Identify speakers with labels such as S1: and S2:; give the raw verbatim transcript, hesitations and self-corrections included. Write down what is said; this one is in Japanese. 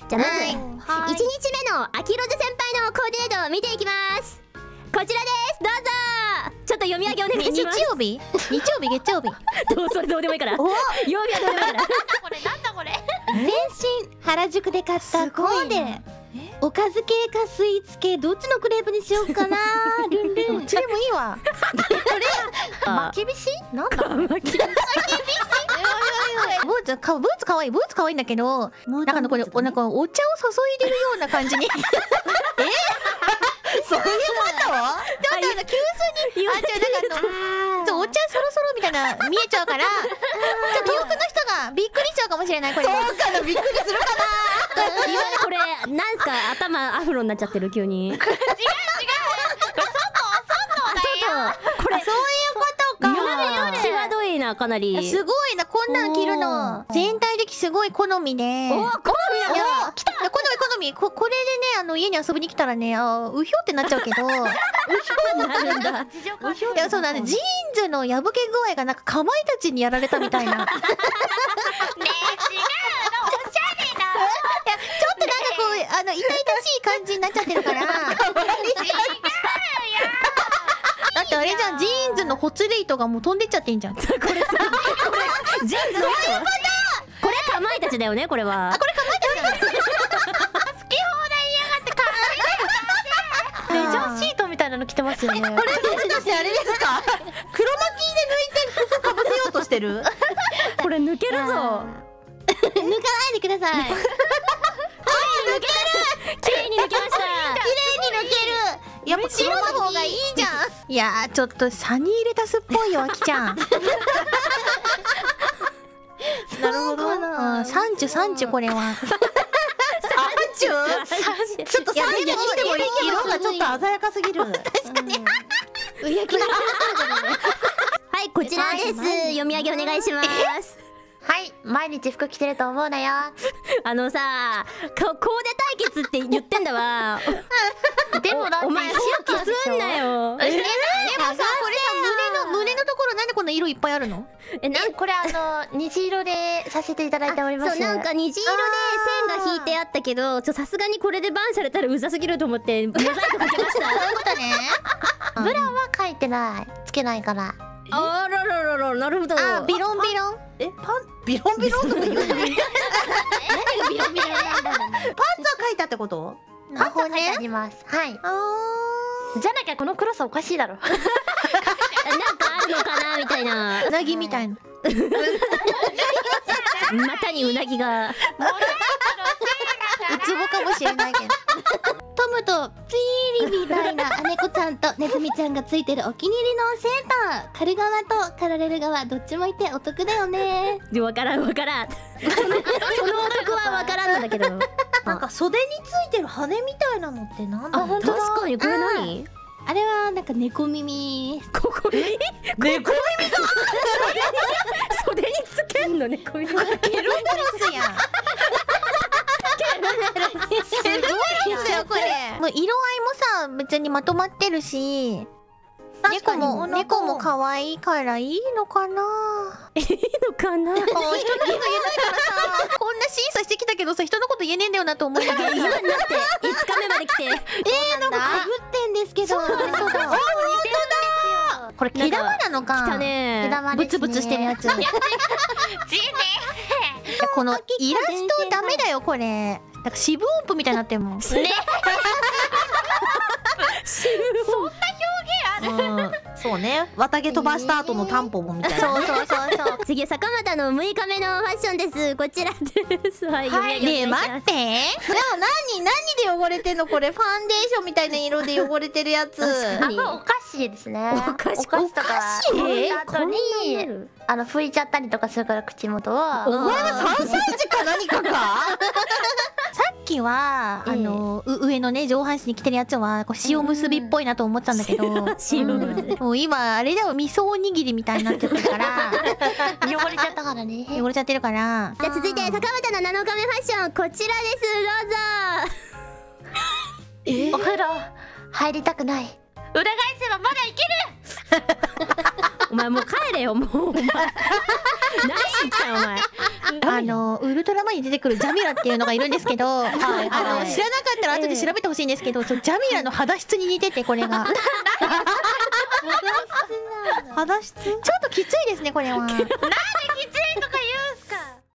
S1: じゃあまずいちにちめの秋ロズ先輩のコーディネートを見ていきます。こちらです、どうぞ。ちょっっと読み上げお願いします。
S2: 日曜日日曜日月曜日
S1: どうそれどうでもいいから曜日はどうでもいいから
S3: これなんだこれ
S2: 全身原宿で買ったコーデ、おかず系かスイーツ系どっちのクレープにしようかなルンルン。
S3: どっちでもいいわ。
S1: あ
S3: 巻き菱なんだ
S1: 巻き菱
S2: ブーツかブーツ可愛いブーツ可愛いんだけど、なんかこれおなんかお茶を注いでるような感じにえ
S3: そういうこと？
S2: ちょっとあの急須にあじゃあなんかあのそうお茶そろそろみたいな見えちゃうから、ちょっと遠くの人がびっくりしちゃうかもしれない。これ
S3: そうかな、びっくりするかな。
S1: 今これなんすか、頭アフロになっちゃってる急に。違う違う。これ外外これ
S2: そういうことか。
S1: 際どいな、かなり。
S2: すごいな、こんなの着るの全体的すごい好みで。
S1: お好みなんだ。
S2: 来た好み好みここれでね、あの家に遊びに来たらね、あうひょってなっちゃうけどうひょ
S1: なるんだ。
S2: いやそうなんで、ジーンズの破け具合がなんかかまいたちにやられたみたいな。ねえ違うの、おしゃ
S3: れな。
S2: いやちょっとなんかこうあの痛々しい感じになっちゃってるから。だってあれじゃん、ジーンズのほつれ糸がもう飛んでっちゃってんじゃん。これさ、これ
S1: ジーンズの糸。これかまいたちだよね、これは。
S2: あ、これかまいたちじゃない。
S3: 好き放題言いやがってかわいい。レジャーシートみたいなの着てますよね。
S2: これもしかしてあれですか？黒巻きで抜いて服かぶせようとしてる？
S1: これ抜けるぞ。
S2: 抜かないでください。
S1: 抜ける。綺麗に抜けました。
S2: 綺麗に抜ける。やっぱ白の方がいいじゃん。いやーちょっとサニーレタスっぽいよ、あきちゃん。なるほど。三十三十これは。三十？
S3: ちょっとサンジにしても色がちょっと鮮やかすぎる。
S2: 確かに。
S1: はい、こちらです。読み上げお願いします。
S3: はい、毎日服着てると思うなよ。
S1: あのさ、コーデ対決って言ってんだわ。
S3: でもだって
S1: お前白くすんなよ。
S2: でもさ、これさ胸の胸のところなんでこんな色いっぱいあるの？
S1: え、なん
S3: これあの虹色でさせていただいております。
S1: そう、なんか虹色で線が引いてあったけど、ちょさすがにこれでバンされたらうざすぎると思ってモザイクかけました。
S2: そういうことね。
S3: ブラは書いてない、つけないから。
S1: あらららら、なるほど。
S2: あ、ビロンビロン。
S3: え、パンビロンビロンとか言うの？何がビロンビロンなんだろうね。
S2: パンツは書いたってこと？
S3: パンツは書いてあります。はい。じゃなきゃこの黒さおかしいだろ。
S1: なんかあるのかなみたいな。
S2: うなぎみたいな。
S1: 股にうなぎが。
S2: ウツボかもしれないけど。トムとピーリみたいな猫ちゃんとネズミちゃんがついてるお気に入りのセーター。狩る側と狩られる側どっちもいてお得だよね。
S1: わからんわからん。そのお得はわからんのだけど。
S3: なんか袖についてる羽みたいなのってなんだろう。
S1: あ、本当だ。確かにこれ何？
S2: あれはなんか猫耳。
S1: ここに
S3: 猫耳が
S1: 袖につけんの猫耳。
S2: ケルベロスやん。すごいですよこれ。もう色合いもさ別にまとまってるし、猫も猫も可愛いからいいのかな。
S1: いいのかな。
S2: 人のこと言えないからさ、こんな審査してきたけどさ、人のこと言えねえんだよなと思いながら。
S1: 今になっていつかめまで来て。
S2: えー、なんかかぶってんですけど。そうだ。そうだ。本当だ。これ毛玉なのか。
S1: 来たね。
S2: ブツブツしてるやつ。このイラストダメだよこれ。なんか四分音符みたいになってるもん。ね。そんな
S3: 表現ある。
S2: そうね。綿毛飛ばした後のタンポポみたいな。そうそうそうそう。
S1: 次坂本のむいかめのファッションです。こちらです。はい。
S2: ねえ待って。でも何何で汚れてんのこれ？ファンデーションみたいな色で汚れてるやつ。
S3: あ、これお菓子ですね。
S1: お菓子
S3: お菓子とか。
S2: え
S3: あとにあの拭いちゃったりとかするから口元は。
S2: お前はさんさい児か何かか？さっきはあの上のね上半身に着てるやつはこう塩結びっぽいなと思ったんだけど、もう今あれだよ味噌おにぎりみたいになっちゃってるから
S3: 汚れちゃったからね。
S2: 汚れちゃってるから。
S1: じゃあ続いて坂本のなのかめファッションこちらです。どうぞ。
S3: お風呂入りたくない。裏返せばまだいける。
S1: お前もう帰れよもう。お前何しに来たよお前。
S2: あのウルトラマンに出てくるジャミラっていうのがいるんですけど、あの知らなかったら後で調べてほしいんですけど、そうジャミラの肌質に似てて、これが肌質ちょっときついですねこれは。なんで